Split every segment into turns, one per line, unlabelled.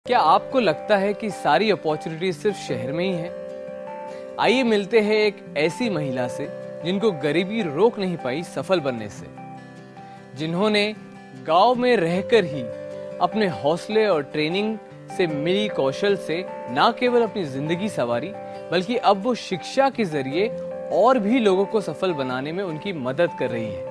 क्या आपको लगता है कि सारी अपॉर्चुनिटी सिर्फ शहर में ही है? आइए मिलते हैं एक ऐसी महिला से जिनको गरीबी रोक नहीं पाई सफल बनने से, जिन्होंने गांव में रहकर ही अपने हौसले और ट्रेनिंग से मिली कौशल से न केवल अपनी जिंदगी संवारी, बल्कि अब वो शिक्षा के जरिए और भी लोगों को सफल बनाने में उनकी मदद कर रही है।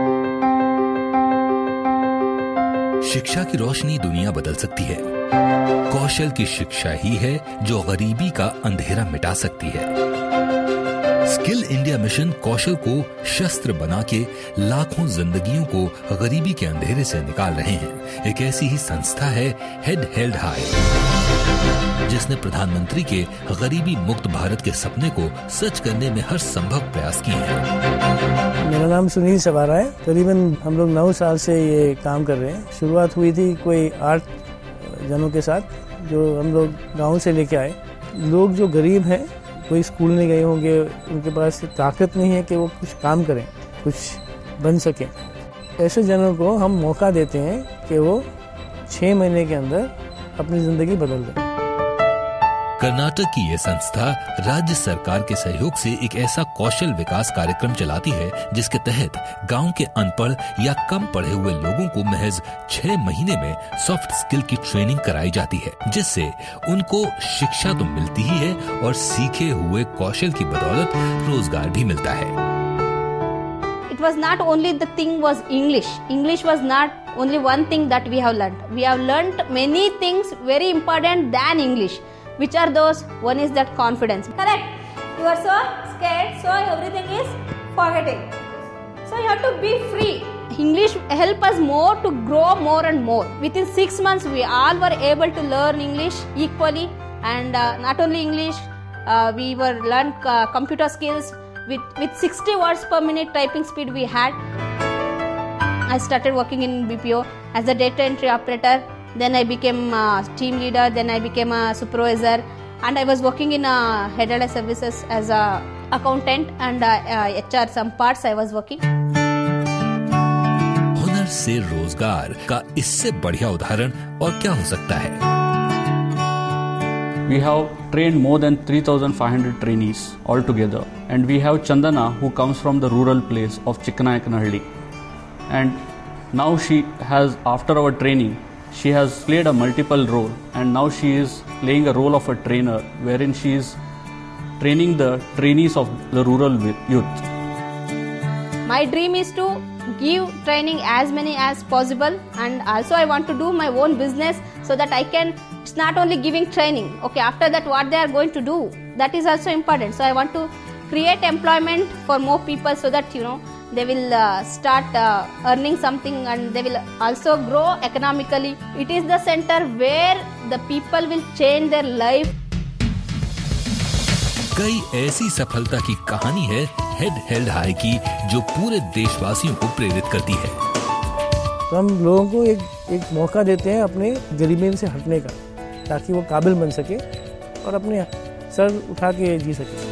शिक्षा की रोशनी दुनिया बदल सकती है। कौशल की शिक्षा ही है जो गरीबी का अंधेरा मिटा सकती है। स्किल इंडिया मिशन कौशल को शस्त्र बना के लाखों जिंदगियों को गरीबी के अंधेरे से निकाल रहे हैं। एक ऐसी ही संस्था है हेड हेल्ड हाई, जिसने प्रधानमंत्री के गरीबी मुक्त भारत के सपने को सच करने में हर संभव प्रयास किए हैं।
मेरा नाम सुनील सवारा है। करीबन हम लोग 9 साल से ये काम कर रहे हैं। शुरुआत हुई थी कोई 8 जनों के साथ, जो हम लोग गांव से लेके आए। लोग जो गरीब हैं, कोई स्कूल नहीं गए होंगे, उनके पास ताकत नहीं है कि वो कुछ काम करें, कुछ बन सकें। ऐसे जनों को हम मौका देते हैं कि वो 6 महीने के अंदर अपनी जिंदगी बदल दें।
कर्नाटक की ये संस्था राज्य सरकार के सहयोग से एक ऐसा कौशल विकास कार्यक्रम चलाती है जिसके तहत गांव के अनपढ़ या कम पढ़े हुए लोगों को महज 6 महीने में सॉफ्ट स्किल की ट्रेनिंग कराई जाती है, जिससे उनको शिक्षा तो मिलती ही है और सीखे हुए कौशल की बदौलत रोजगार भी मिलता है।
It was not only the thing was English. English was not only one thing that we have learnt. We have learnt many things very important than English. Which are those? One is that confidence. Correct. You are so scared, so everything is forgetting. So you have to be free. English help us more to grow more and more. Within 6 months, we all were able to learn English equally, and not only English, we were learned computer skills with 60 words per minute typing speed we had. I started working in BPO as a data entry operator. Then I became a team leader, then I became a supervisor, and I was working in head services as a accountant and HR some parts I was working.
हुनर से रोजगार का इससे बढ़िया उदाहरण और क्या हो सकता है?
We have trained more than 3,500 trainees altogether, and we have Chandana who comes from the rural place of Chikkanayakanhalli, and now she has, after our training, she has played a multiple role, and now she is playing a role of a trainer, wherein she is training the trainees of the rural youth.
My dream is to give training as many as possible, and also I want to do my own business so that I can, it's not only giving training, okay, after that what they are going to do, that is also important. So I want to create employment for more people so that, you know, they will start earning something and they will also grow economically. It is the center where the people will change their life.
कई ऐसी सफलता की कहानी है head held high की जो पूरे देशवासियों को प्रेरित करती है।
तो हम लोगों को एक मौका देते हैं अपने गरीबी से हटने का, ताकि वो काबिल बन सके और अपने सर उठा के जी सके।